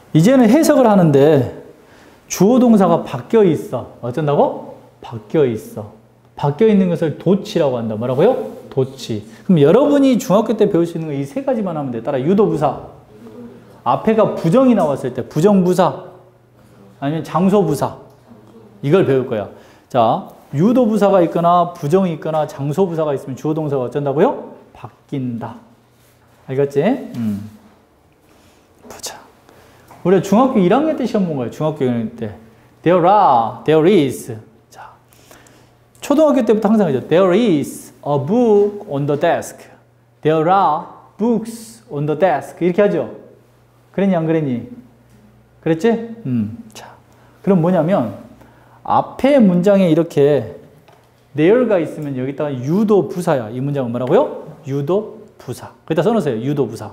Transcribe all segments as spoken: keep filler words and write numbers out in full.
이제는 해석을 하는데 주어 동사가 바뀌어 있어. 어쩐다고? 바뀌어 있어. 바뀌어 있는 것을 도치라고 한다. 뭐라고요? 도치. 그럼 여러분이 중학교 때 배울 수 있는 거 이 세 가지만 하면 돼. 따라 유도부사. 앞에가 부정이 나왔을 때 부정부사 아니면 장소부사 이걸 배울 거야. 자, 유도부사가 있거나 부정이 있거나 장소부사가 있으면 주어 동사가 어쩐다고요? 바뀐다. 알겠지? 음. 보자. 우리가 중학교 일 학년 때 시험 본 거예요. 중학교 일 학년 때. There are, there is. 자, 초등학교 때부터 항상 하죠. There is a book on the desk. There are books on the desk. 이렇게 하죠. 그랬니 안 그랬니? 그랬지? 음. 자, 그럼 뭐냐면 앞에 문장에 이렇게 there가 있으면 여기다가 유도 부사야. 이 문장은 뭐라고요? 유도 부사. 거기다 써놓으세요. 유도 부사.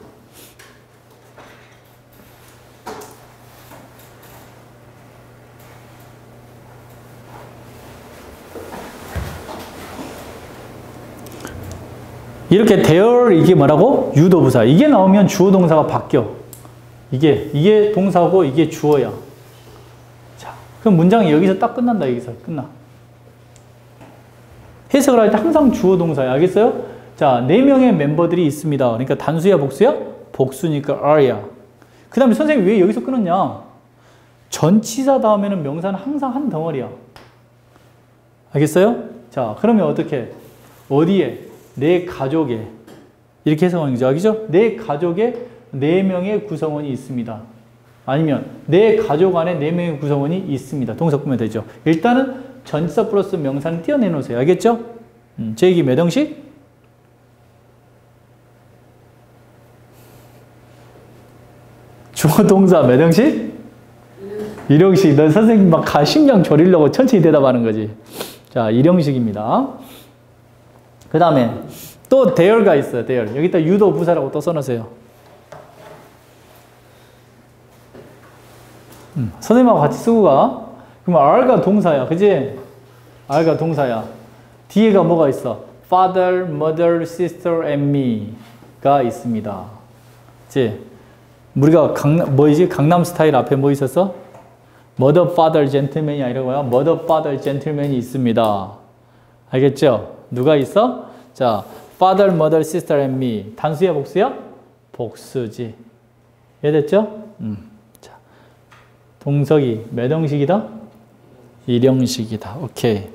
이렇게 there 이게 뭐라고? 유도 부사. 이게 나오면 주어 동사가 바뀌어. 이게 이게 동사고 이게 주어야. 자, 그럼 문장이 여기서 딱 끝난다. 여기서 끝나. 해석을 할 때 항상 주어 동사야. 알겠어요? 자, 네 명의 멤버들이 있습니다. 그러니까 단수야, 복수야? 복수니까 are야. 그 다음에 선생님 왜 여기서 끊었냐? 전치사 다음에는 명사는 항상 한 덩어리야. 알겠어요? 자, 그러면 어떻게? 어디에? 내 가족에. 이렇게 해석하는 거죠. 알겠죠? 내 가족에 네 명의 구성원이 있습니다. 아니면 내 가족 안에 네 명의 구성원이 있습니다. 동사 꾸면 되죠. 일단은 전치사 플러스 명사는 띄어내놓으세요. 알겠죠? 음, 제 얘기 몇 형식? 주어 동사 몇 형식? 일 형식. 넌 선생님 막 심장 졸이려고 천천히 대답하는 거지. 자, 일 형식입니다. 그 다음에 또 there가 있어요. there. 여기다 유도 부사라고 또 써놓으세요. 음, 선생님하고 같이 쓰고 가. 그럼 are가 동사야. 그지? are가 동사야. 뒤에가 뭐가 있어? father, mother, sister, and me가 있습니다. 그치? 우리가 강, 뭐이지? 강남 스타일 앞에 뭐 있었어? mother, father, gentleman이 아니라 뭐야? mother, father, gentleman이 있습니다. 알겠죠? 누가 있어? 자, father, mother, sister, and me. 단수야, 복수야? 복수지. 이해됐죠? 음. 자, 동석이 몇 형식이다? 일 형식이다. 오케이.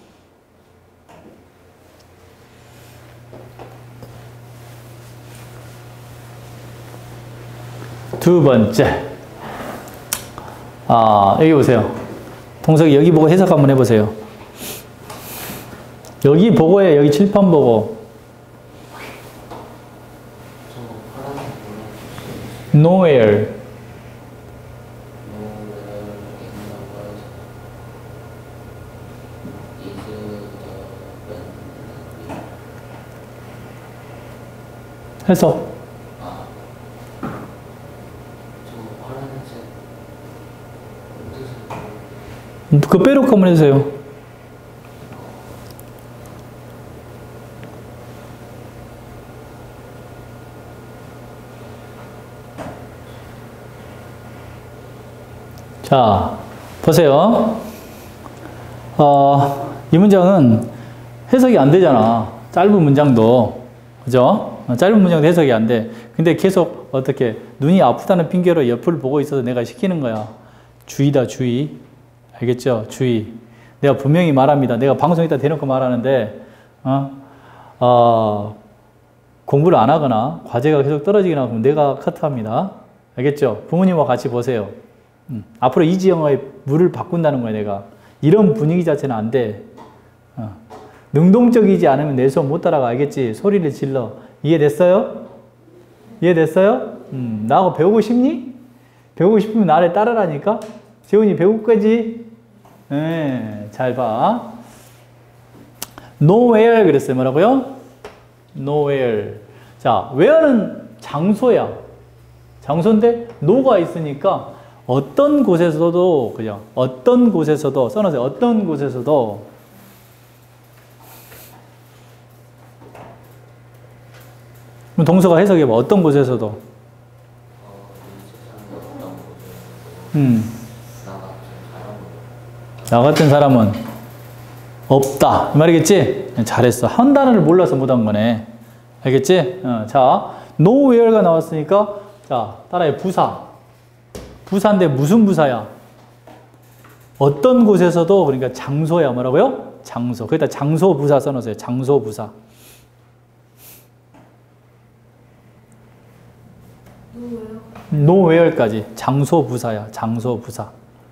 두 번째. 아, 여기 보세요. 동석이 여기 보고 해석 한번 해보세요. 여기 보고에 여기 칠판 보고. nowhere. 해석. 그거 빼놓고 한번 해주세요. 자, 보세요. 어, 이 문장은 해석이 안 되잖아. 짧은 문장도. 그죠? 짧은 문장도 해석이 안 돼. 근데 계속 어떻게 눈이 아프다는 핑계로 옆을 보고 있어서 내가 시키는 거야. 주의다, 주의. 알겠죠? 주의. 내가 분명히 말합니다. 내가 방송에다 대놓고 말하는데, 어, 어, 공부를 안 하거나 과제가 계속 떨어지거나 하면 내가 커트합니다. 알겠죠? 부모님과 같이 보세요. 음, 앞으로 이지영의 물을 바꾼다는 거야, 내가. 이런 분위기 자체는 안 돼. 어. 능동적이지 않으면 내 수업 못 따라가. 알겠지? 소리를 질러. 이해됐어요? 이해됐어요? 음, 나하고 배우고 싶니? 배우고 싶으면 나를 따라라니까? 재훈이 배울 거지? 네, 잘 봐. nowhere 그랬어요. 뭐라고요? nowhere. 자, where는 장소야. 장소인데 no가 있으니까 어떤 곳에서도, 그죠? 어떤 곳에서도, 써놓으세요. 어떤 곳에서도. 그럼 동서가 해석해봐. 어떤 곳에서도. 음. 나 같은 사람은 없다. 이 말이겠지? 잘했어. 한 단어를 몰라서 못한 거네. 알겠지? 어, 자, nowhere가 나왔으니까, 자, 따라해. 부사. 부사인데 무슨 부사야? 어떤 곳에서도, 그러니까 장소야. 뭐라고요? 장소. 거기다 장소 부사 써놓으세요. 장소 부사. nowhere까지. 장소 부사야. 장소 부사.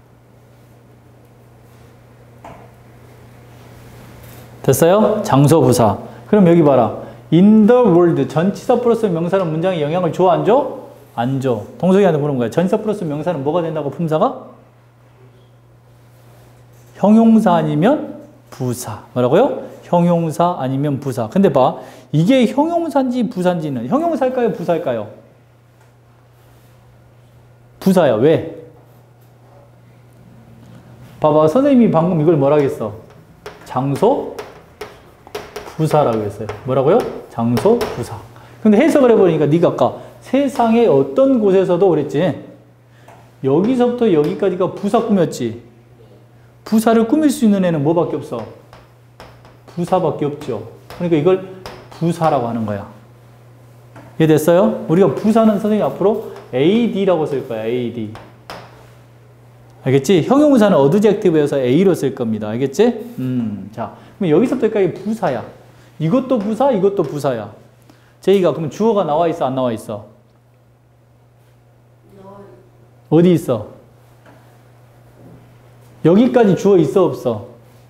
됐어요? 장소 부사. 그럼 여기 봐라. in the world. 전치사 플러스 명사는 문장에 영향을 줘, 안 줘? 안 줘. 동석이한테 물은 거야. 전치사 플러스 명사는 뭐가 된다고, 품사가? 형용사 아니면 부사. 뭐라고요? 형용사 아니면 부사. 근데 봐. 이게 형용사인지 부사인지는 형용사일까요? 부사일까요? 부사야. 왜? 봐봐. 선생님이 방금 이걸 뭐라고 했어? 장소 부사라고 했어요. 뭐라고요? 장소 부사. 근데 해석을 해보니까 네가 아까 세상의 어떤 곳에서도 그랬지. 여기서부터 여기까지가 부사 꾸몄지. 부사를 꾸밀 수 있는 애는 뭐밖에 없어? 부사밖에 없죠. 그러니까 이걸 부사라고 하는 거야. 이해됐어요? 우리가 부사는 선생님 앞으로 에이디라고 쓸 거야. 에이디. 알겠지? 형용사는 어드젝티브여서 A로 쓸 겁니다. 알겠지? 음, 자, 그럼 여기서부터 여기까지 부사야. 이것도 부사, 이것도 부사야. 제이가 그럼 주어가 나와 있어, 안 나와 있어? 어디 있어? 여기까지 주어 있어, 없어?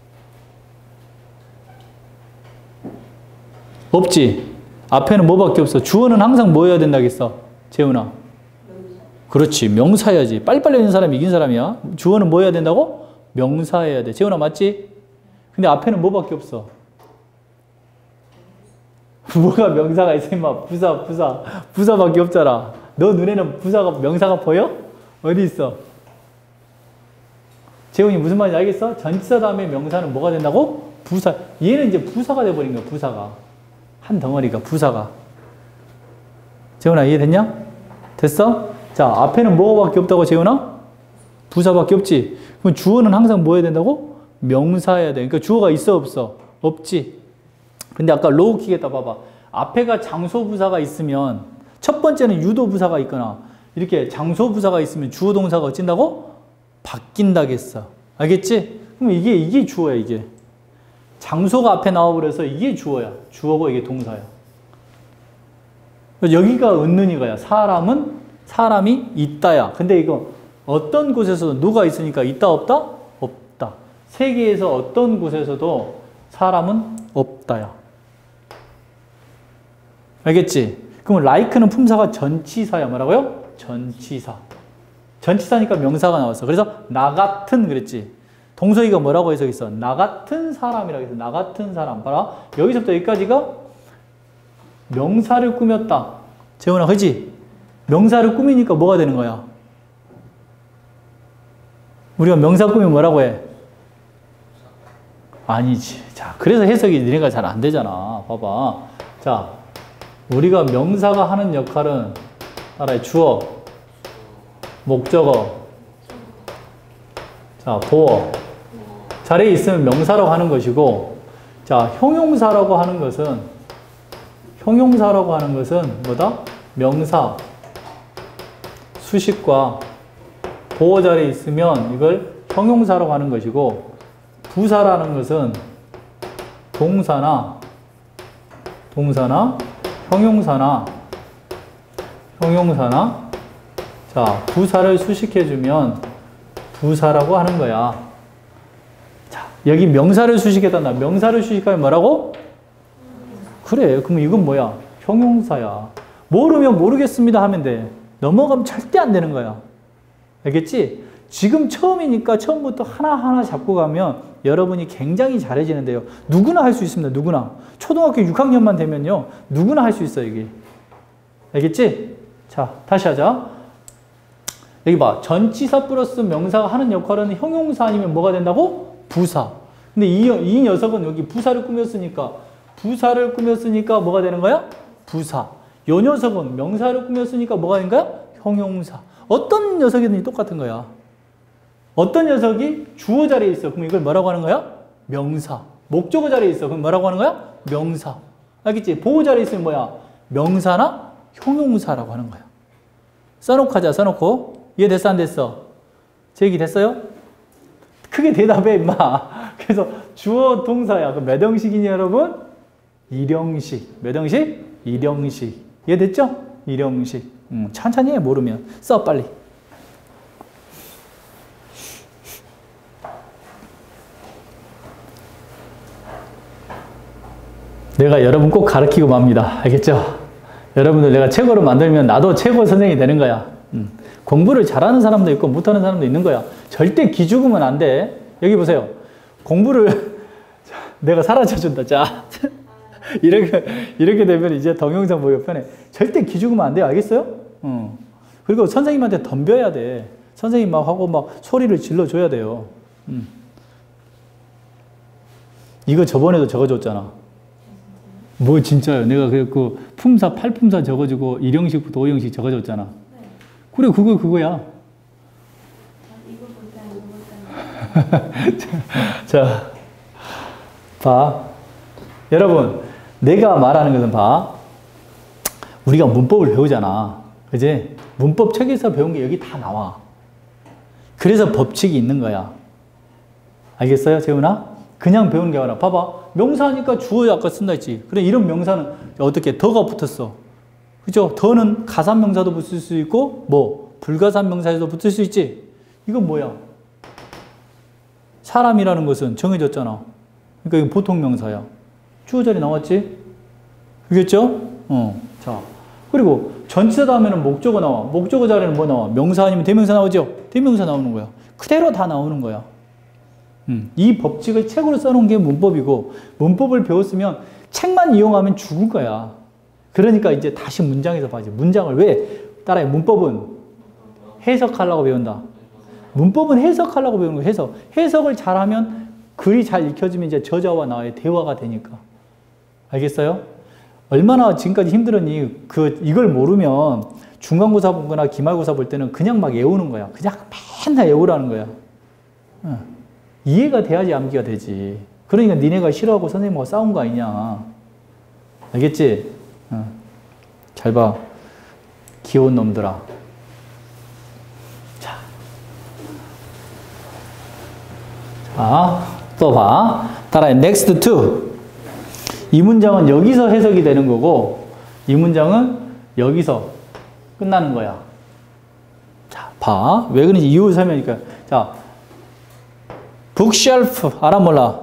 없지? 앞에는 뭐밖에 없어? 주어는 항상 뭐 해야 된다겠어? 재훈아. 그렇지. 명사야지. 빨리빨리 하는 사람이 이긴 사람이야. 주어는 뭐 해야 된다고? 명사해야 돼. 재훈아 맞지? 근데 앞에는 뭐밖에 없어? 뭐가 명사가 있어 임마. 부사 부사 부사밖에 없잖아. 너 눈에는 부사가 명사가 보여? 어디 있어? 재훈이 무슨 말인지 알겠어? 전치사 다음에 명사는 뭐가 된다고? 부사. 얘는 이제 부사가 돼버린 거야. 부사가. 한 덩어리가 부사가. 재훈아 이해됐냐? 됐어? 자, 앞에는 뭐밖에 없다고, 재훈아? 부사밖에 없지. 그럼 주어는 항상 뭐 해야 된다고? 명사해야 돼. 그러니까 주어가 있어, 없어? 없지. 근데 아까 로우킥에다 봐봐. 앞에가 장소부사가 있으면, 첫 번째는 유도부사가 있거나, 이렇게 장소부사가 있으면 주어 동사가 어찐다고? 바뀐다겠어. 알겠지? 그럼 이게, 이게 주어야, 이게. 장소가 앞에 나와버려서 이게 주어야. 주어고 이게 동사야. 여기가 은는이가야. 사람은 사람이 있다야. 근데 이거 어떤 곳에서도 누가 있으니까 있다 없다? 없다. 세계에서 어떤 곳에서도 사람은 없다야. 알겠지? 그럼 like는 품사가 전치사야. 뭐라고요? 전치사. 전치사니까 명사가 나왔어. 그래서 나 같은 그랬지. 동서이가 뭐라고 해석했어? 나 같은 사람이라고 해서 나 같은 사람. 봐라. 여기서부터 여기까지가 명사를 꾸몄다. 재훈아, 그치? 명사를 꾸미니까 뭐가 되는 거야? 우리가 명사 꾸미면 뭐라고 해? 아니지. 자, 그래서 해석이 니네가 잘 안 되잖아. 봐봐. 자, 우리가 명사가 하는 역할은 따라해. 주어, 목적어, 자, 보어. 자리에 있으면 명사라고 하는 것이고, 자, 형용사라고 하는 것은 형용사라고 하는 것은 뭐다? 명사, 수식과 보어 자리에 있으면 이걸 형용사라고 하는 것이고, 부사라는 것은 동사나 동사나 형용사나 형용사나 자, 부사를 수식해주면 부사라고 하는 거야. 자, 여기 명사를 수식했단다. 명사를 수식하면 뭐라고? 그래. 그럼 이건 뭐야? 형용사야. 모르면 모르겠습니다 하면 돼. 넘어가면 절대 안 되는 거야. 알겠지? 지금 처음이니까 처음부터 하나하나 잡고 가면 여러분이 굉장히 잘해지는데요. 누구나 할 수 있습니다. 누구나. 초등학교 육 학년만 되면요. 누구나 할 수 있어요. 이게. 알겠지? 자, 다시 하자. 여기 봐. 전치사 플러스 명사가 하는 역할은 형용사 아니면 뭐가 된다고? 부사. 근데 이, 이 녀석은 여기 부사를 꾸몄으니까 부사를 꾸몄으니까 뭐가 되는 거야? 부사. 요 녀석은 명사를 꾸몄으니까 뭐가 되는 거야? 형용사. 어떤 녀석이든지 똑같은 거야. 어떤 녀석이 주어 자리에 있어. 그럼 이걸 뭐라고 하는 거야? 명사. 목적어 자리에 있어. 그럼 뭐라고 하는 거야? 명사. 알겠지? 보호 자리에 있으면 뭐야? 명사나 형용사라고 하는 거야. 써놓고 하자, 써놓고. 이해됐어, 안 됐어? 제 얘기 됐어요? 크게 대답해, 임마. 그래서 주어 동사야. 그럼 몇 형식이니, 여러분? 일형식. 몇 형식? 일형식. 이해됐죠? 일형식. 음, 천천히 해, 모르면. 써, 빨리. 내가 여러분 꼭 가르치고 맙니다. 알겠죠? 여러분들 내가 최고로 만들면 나도 최고 선생님이 되는 거야. 음. 공부를 잘하는 사람도 있고 못하는 사람도 있는 거야. 절대 기죽으면 안 돼. 여기 보세요. 공부를 내가 사라져준다. 자, 이렇게 이렇게 되면 이제 동영상 보기 편해. 절대 기죽으면 안 돼요. 알겠어요? 음. 그리고 선생님한테 덤벼야 돼. 선생님 막 하고 막 소리를 질러줘야 돼요. 음. 이거 저번에도 적어줬잖아. 뭐 진짜요? 내가 그 품사, 팔품사 적어주고 일형식부터 오형식 적어줬잖아. 네. 그래, 그거 그거야. 이거 볼까요? 자, 봐. 여러분, 내가 말하는 것은 봐. 우리가 문법을 배우잖아. 그지? 문법 책에서 배운 게 여기 다 나와. 그래서 법칙이 있는 거야. 알겠어요, 재훈아? 그냥 배우는 게 아니라 봐봐. 명사니까 주어 아까 쓴다 했지. 그래, 이런 명사는 어떻게 더가 붙었어. 그죠? 더는 가산명사도 붙을 수 있고 뭐 불가산명사에도 붙을 수 있지. 이건 뭐야? 사람이라는 것은 정해졌잖아. 그러니까 이건 보통 명사야. 주어 자리 나왔지? 그겠죠? 어. 자, 그리고 전치사 다음에는 목적어 나와. 목적어 자리는 뭐 나와? 명사 아니면 대명사 나오죠? 대명사 나오는 거야. 그대로 다 나오는 거야. 음, 이 법칙을 책으로 써놓은 게 문법이고, 문법을 배웠으면 책만 이용하면 죽을 거야. 그러니까 이제 다시 문장에서 봐야지. 문장을 왜? 따라해. 문법은 해석하려고 배운다. 문법은 해석하려고 배우는 거. 해석. 해석을 잘하면 글이 잘 읽혀지면 이제 저자와 나의 대화가 되니까. 알겠어요? 얼마나 지금까지 힘들었니? 그, 이걸 모르면 중간고사 보거나 기말고사 볼 때는 그냥 막 외우는 거야. 그냥 맨날 외우라는 거야. 응. 이해가 돼야지 암기가 되지. 그러니까 니네가 싫어하고 선생님하고 싸운 거 아니냐. 알겠지? 응. 잘 봐. 귀여운 놈들아. 자. 자, 또 봐. 따라해. next to. 이 문장은 여기서 해석이 되는 거고, 이 문장은 여기서 끝나는 거야. 자, 봐. 왜 그런지 이유 설명이니까. 자. 북쉘프, 알아 몰라?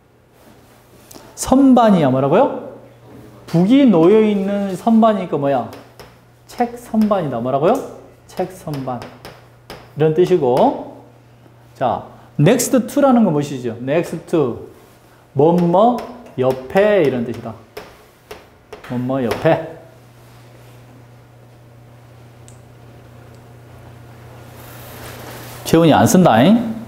선반이야. 뭐라고요? 북이 놓여있는 선반이니까 뭐야? 책 선반이다. 뭐라고요? 책 선반. 이런 뜻이고. 자, next to라는 건 무엇이죠? next to. 뭐뭐 옆에 이런 뜻이다. 뭐뭐 옆에. 재훈이 안 쓴다잉?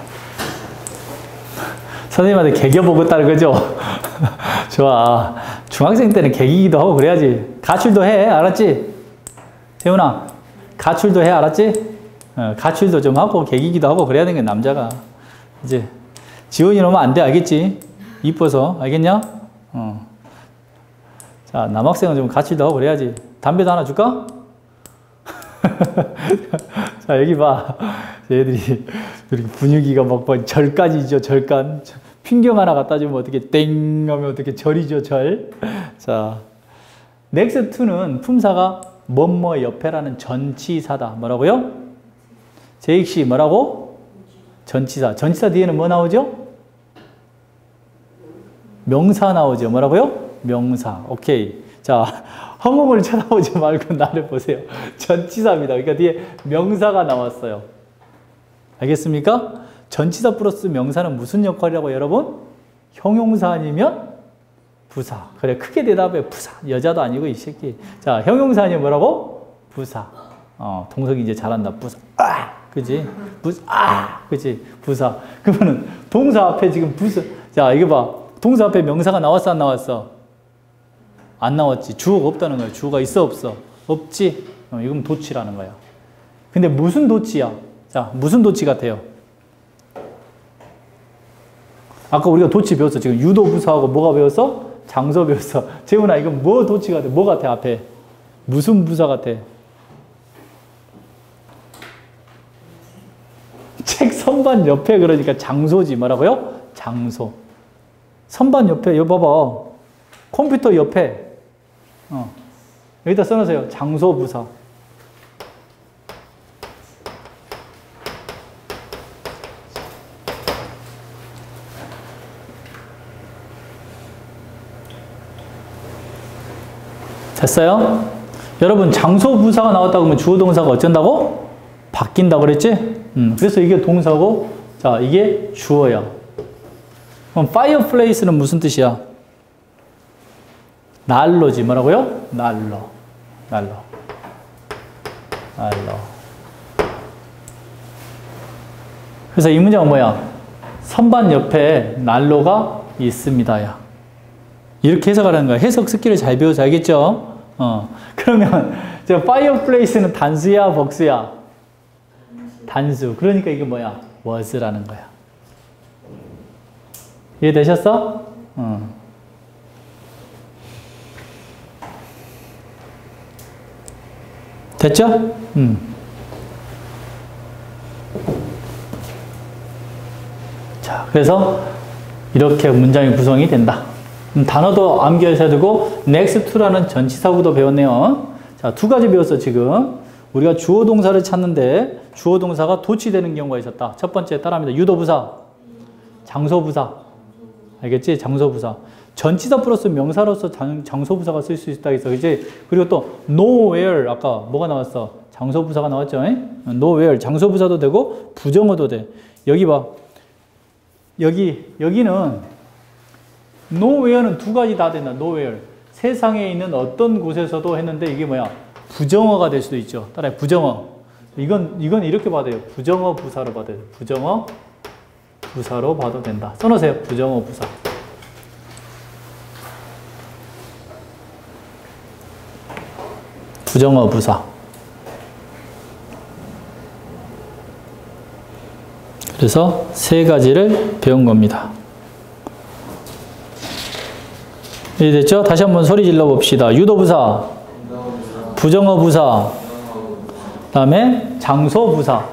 선생님한테 개겨 보겠다는 거죠? 좋아. 중학생 때는 개기기도 하고 그래야지. 가출도 해. 알았지? 태훈아, 가출도 해. 알았지? 어, 가출도 좀 하고 개기기도 하고 그래야 되는 게 남자가. 이제 지원이 오면 안 돼. 알겠지? 이뻐서. 알겠냐? 어. 자, 남학생은 좀 가출도 하고 그래야지. 담배도 하나 줄까? 자, 여기 봐. 얘들이 분위기가 막 절간이죠. 절간. 핑경 하나 갖다 주면 어떻게 땡 하면 어떻게 절이죠. 절. 자, next to는 품사가 뭐뭐 옆에라는 전치사다. 뭐라고요? 제익씨 뭐라고? 전치사. 전치사 뒤에는 뭐 나오죠? 명사 나오죠. 뭐라고요? 명사. 오케이. 자, 허공을 쳐다보지 말고 나를 보세요. 전치사입니다. 그러니까 뒤에 명사가 나왔어요. 알겠습니까? 전치사 플러스 명사는 무슨 역할이라고 여러분? 형용사 아니면 부사. 그래, 크게 대답해. 부사. 여자도 아니고 이 새끼. 자, 형용사 아니면 뭐라고? 부사. 어, 동석이 이제 잘한다. 부사. 아! 그지? 부사. 아! 그지? 부사. 그러면은 동사 앞에 지금 부사. 자, 이거 봐. 동사 앞에 명사가 나왔어, 안 나왔어? 안 나왔지. 주어가 없다는 거야. 주어가 있어, 없어? 없지? 어, 이건 도치라는 거야. 근데 무슨 도치야? 자, 무슨 도치 같아요? 아까 우리가 도치 배웠어. 지금 유도 부사하고 뭐가 배웠어? 장소 배웠어. 재훈아, 이건 뭐 도치 같아? 뭐 같아, 앞에? 무슨 부사 같아? 책 선반 옆에 그러니까 장소지. 뭐라고요? 장소. 선반 옆에, 여기 봐봐. 컴퓨터 옆에. 어. 여기다 써놓으세요. 장소 부사. 됐어요? 여러분, 장소 부사가 나왔다고 하면 주어 동사가 어쩐다고? 바뀐다고 그랬지? 음, 그래서 이게 동사고, 자, 이게 주어야. 그럼 fireplace는 무슨 뜻이야? 난로지. 뭐라고요? 난로. 난로. 난로. 그래서 이 문장은 뭐야? 선반 옆에 난로가 있습니다야. 이렇게 해석하라는 거야. 해석 스킬을 잘 배워서 알겠죠? 어. 그러면, 저, fireplace는 단수야, 복수야? 단수. 그러니까 이게 뭐야? was라는 거야. 이해되셨어? 어. 됐죠? 음. 자, 그래서 이렇게 문장이 구성이 된다. 음, 단어도 암기하셔야 되고 next to라는 전치사구도 배웠네요. 자, 두 가지 배웠어 지금. 우리가 주어 동사를 찾는데 주어 동사가 도치되는 경우가 있었다. 첫 번째 따라합니다. 유도부사, 장소부사. 알겠지? 장소부사. 전치사 플러스 명사로서 장, 장소부사가 쓸 수 있다 했어. 그치? 그리고 또 nowhere, 아까 뭐가 나왔어? 장소부사가 나왔죠? nowhere, 장소부사도 되고 부정어도 돼. 여기 봐. 여기, 여기는 nowhere는 두 가지 다 된다. nowhere. 세상에 있는 어떤 곳에서도 했는데 이게 뭐야? 부정어가 될 수도 있죠. 따라해. 부정어. 이건, 이건 이렇게 봐도 돼요. 부정어 부사로 봐도 돼요. 부정어 부사로 봐도 된다. 써놓으세요. 부정어 부사. 부정어 부사. 그래서 세 가지를 배운 겁니다. 이해됐죠? 다시 한번 소리 질러 봅시다. 유도부사, 부정어부사, 그 다음에 장소부사.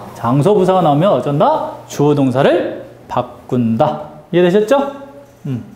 장소부사가 나오면 어쩐다? 주어동사를 바꾼다. 이해되셨죠? 음.